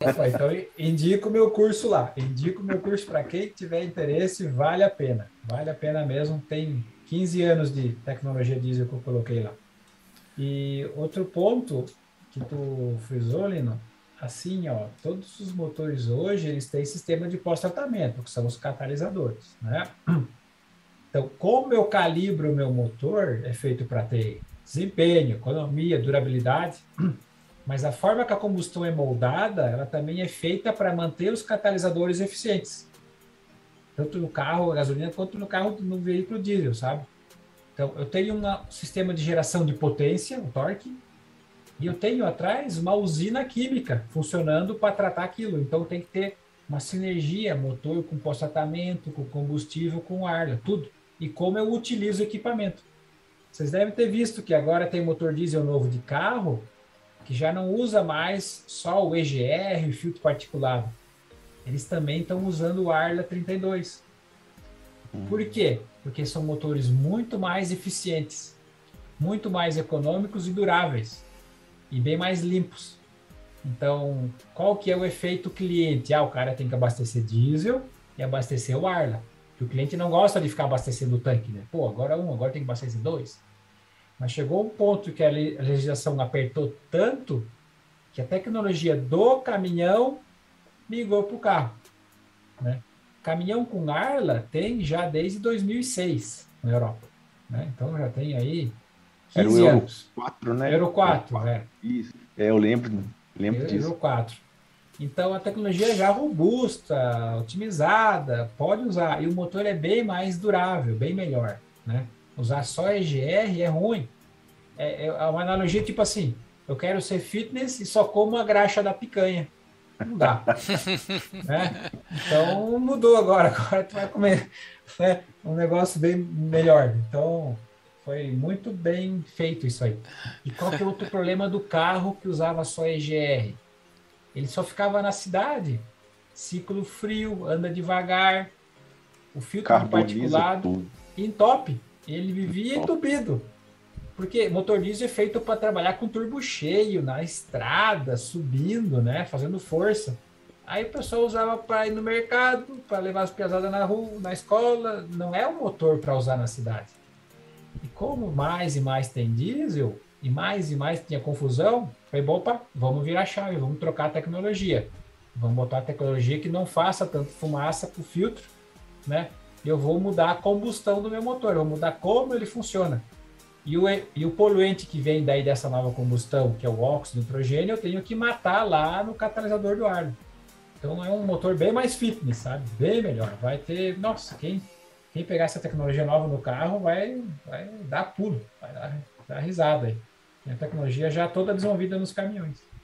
Opa, então indico o meu curso lá. Indico o meu curso para quem tiver interesse, vale a pena. Vale a pena mesmo. Tem 15 anos de tecnologia diesel que eu coloquei lá. E outro ponto que tu frisou, Lino, assim, ó, todos os motores hoje, eles têm sistema de pós-tratamento, que são os catalisadores, né? Então, como eu calibro o meu motor, é feito para ter desempenho, economia, durabilidade, mas a forma que a combustão é moldada, ela também é feita para manter os catalisadores eficientes, tanto no carro a gasolina quanto no carro no veículo diesel, sabe? Então, eu tenho um sistema de geração de potência, o torque, e eu tenho atrás uma usina química funcionando para tratar aquilo. Então, tem que ter uma sinergia, motor com pós-tratamento, com combustível, com ar, tudo. E como eu utilizo o equipamento. Vocês devem ter visto que agora tem motor diesel novo de carro que já não usa mais só o EGR, o filtro particulado. Eles também estão usando o Arla 32. Por quê? Porque são motores muito mais eficientes, muito mais econômicos e duráveis, e bem mais limpos. Então, qual que é o efeito cliente? O cara tem que abastecer diesel e abastecer o Arla. Que o cliente não gosta de ficar abastecendo o tanque, né? Pô, agora agora tem que abastecer dois. Mas chegou um ponto que a legislação apertou tanto que a tecnologia do caminhão migrou para o carro, né? Caminhão com Arla tem já desde 2006 na Europa, né? Então já tem aí Era o 15 Euro anos. 4, né? Euro Euro 4, 4. é. Isso. É, eu lembro Euro disso. 4. Então a tecnologia é já robusta, otimizada, pode usar. E o motor é bem mais durável, bem melhor, né? Usar só EGR é ruim. É uma analogia tipo assim: eu quero ser fitness e só como a graxa da picanha. Não dá, né? Então mudou agora. Agora tu vai comer, né, um negócio bem melhor. Então foi muito bem feito isso aí. E qual que é outro problema do carro que usava só EGR? Ele só ficava na cidade, ciclo frio, anda devagar, o filtro de Carboniza particulado tudo. entope. Ele vivia Top. entupido. Porque motor diesel é feito para trabalhar com turbo cheio, na estrada, subindo, né? Fazendo força. Aí o pessoal usava para ir no mercado, para levar as pesadas na rua, na escola. Não é um motor para usar na cidade. E como mais e mais tem diesel, e mais tinha confusão, foi bom, opa, vamos virar a chave, vamos trocar a tecnologia. Vamos botar a tecnologia que não faça tanto fumaça para o filtro, né? E eu vou mudar a combustão do meu motor, eu vou mudar como ele funciona. E o poluente que vem daí dessa nova combustão, que é o óxido de nitrogênio, eu tenho que matar lá no catalisador do ar. Então é um motor bem mais fitness, sabe? Bem melhor. Vai ter. Nossa, quem pegar essa tecnologia nova no carro vai dar pulo, vai dar risada aí. E a tecnologia já toda desenvolvida nos caminhões.